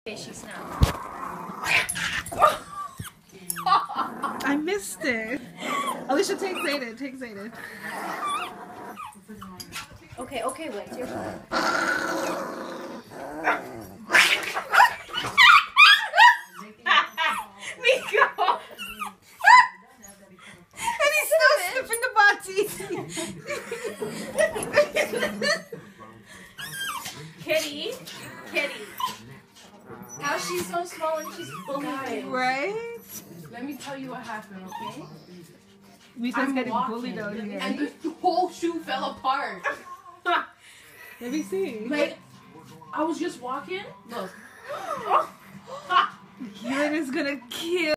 She snapped. I missed it. Alicia, take Zayden. Take Zayden. Okay, okay, wait. Your turn. Miko! And he's still sniffing the bossy. Kitty. Kitty. How's she so small and she's fully big? Right? Let me tell you what happened, okay? Miko's getting bullied out here. And the whole shoe fell apart. Let me see. Like, I was just walking. Look. Kieran is gonna kill.